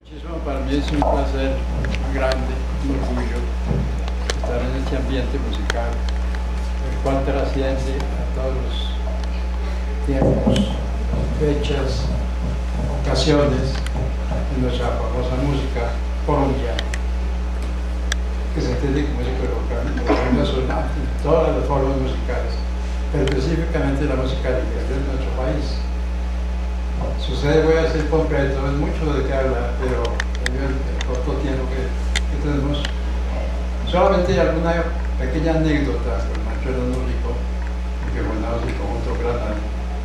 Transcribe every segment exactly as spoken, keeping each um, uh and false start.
Muchísimo, para mí es un placer grande, un orgullo estar en este ambiente musical, el cual trasciende a todos los tiempos, fechas, ocasiones en nuestra famosa música colombiana, que se entiende como música nacional, todas las formas musicales, pero específicamente la música libre de nuestro país. Sucede, voy a ser concreto, es mucho de qué hablar, pero en el, el corto tiempo que, que tenemos, solamente alguna pequeña anécdota con Macho Hernando Rico, que formamos el conjunto Granada.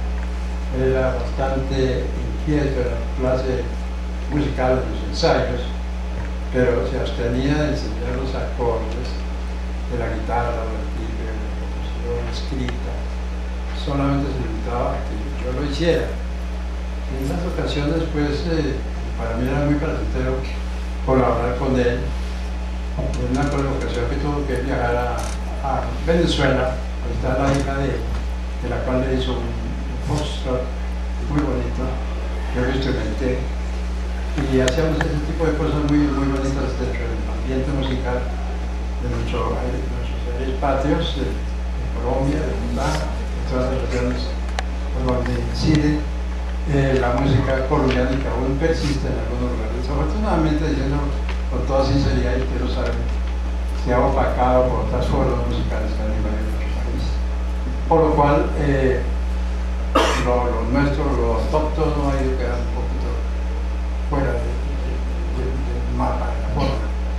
Era bastante inquieto en la clase musical de los ensayos, pero se abstenía de enseñar los acordes de la guitarra, del timbre, de la composición escrita, solamente se limitaba a que yo lo hiciera. En esas ocasiones, pues, eh, para mí era muy placentero colaborar con él. En una ocasión que tuvo que viajar a, a Venezuela, ahí está la hija de, de la cual le hizo un, un foxtrot muy bonito, yo lo instrumenté, y hacíamos ese tipo de cosas muy, muy bonitas dentro del ambiente musical de, nuestro, de nuestros aires patrios, de, de Colombia, de Bogotá, de todas las regiones donde incide Eh, la música colombiana y que aún persiste en algunos lugares. Desafortunadamente, diciendo con toda sinceridad, y quiero saber, se ha opacado por otras formas musicales que han invadido nuestro país. Por lo cual, eh, lo, lo nuestro, lo autóctono ha ido quedando un poquito fuera de, de, de, del mapa, de la forma.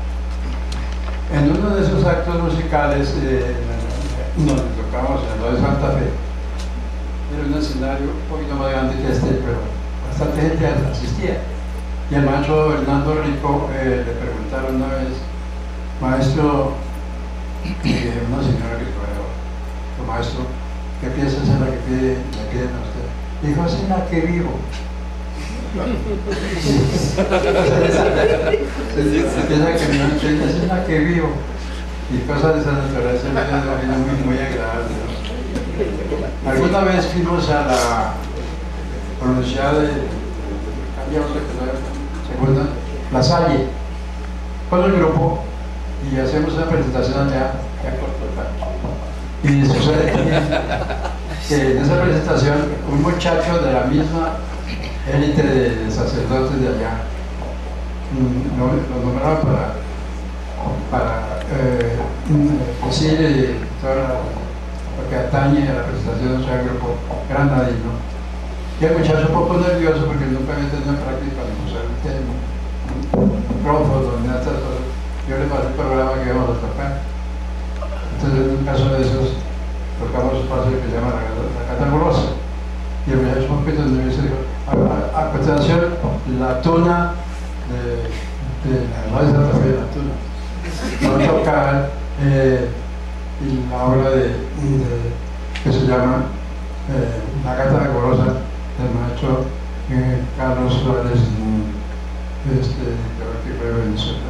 En uno de esos actos musicales, eh, donde tocamos en lo de Santa Fe, era un escenario un poquito más grande que este, pero bastante gente asistía. Y al maestro Hernando Rico eh, le preguntaron una vez, maestro, eh, una señora que fue, maestro, ¿qué piensa es la que pide, la piden a usted? Dijo, es en la que vivo. Se piensa que no entiende, es en la que vivo. Y cosas de esa naturaleza es muy, muy agradable, ¿no? Alguna vez fuimos a la Universidad de segunda, La Salle, con el grupo, y hacemos una presentación allá, y sucede que en esa presentación un muchacho de la misma élite de sacerdotes de allá lo, lo nombraron para, para eh, decir toda la lo que atañe a la presentación de su grupo granadino. Y el muchacho un poco nervioso porque nunca había tenido práctica para usar el tema, un micrófono, ni nada. Yo le pasé el programa que íbamos a tocar. Entonces, en un caso de esos, tocamos un paso que se llama la, la Catagorosa. Y el muchacho un poquito nervioso dijo: a, a, a continuación, la tuna de, de la radio de Santa Fe, la tuna. Vamos a tocar eh, y la obra de, de, que se llama eh, La Gata Golosa del maestro eh, Carlos Suárez, este, que fue de Venezuela.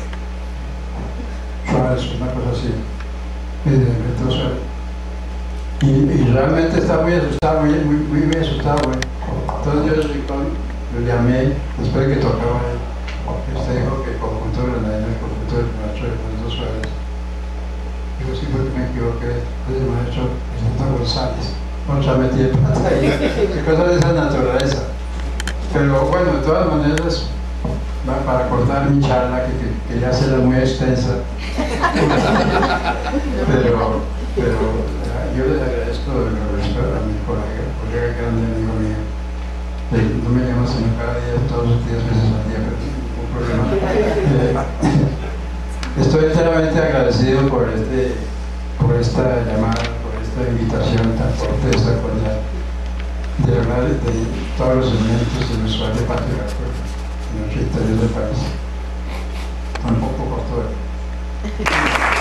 Suárez, una cosa así, de Beto Suárez. Y, y realmente está muy asustado, muy, muy, muy, muy asustado. ¿Eh? Entonces yo lo llamé después de que tocaba él. Este dijo que el conjunto granadino, el conjunto del maestro Beto Suárez. Digo, sí, porque me equivoqué, es el maestro Vicente González. Otra metí de pata ahí, qué cosas de esa naturaleza. Pero bueno, de todas maneras, para cortar mi charla, que, que, que ya será muy extensa, pero, pero yo les agradezco de respeto a mi colega, colega grande, amigo mío. No me llamo sino cada día, todos los días, veces al día, pero ningún problema. Eh, Estoy enteramente agradecido por, este, por esta llamada, por esta invitación tan cortés, tan cordial, de hablar de todos los elementos de nuestro arte patriarcal en nuestro interior del país. Un poco corto.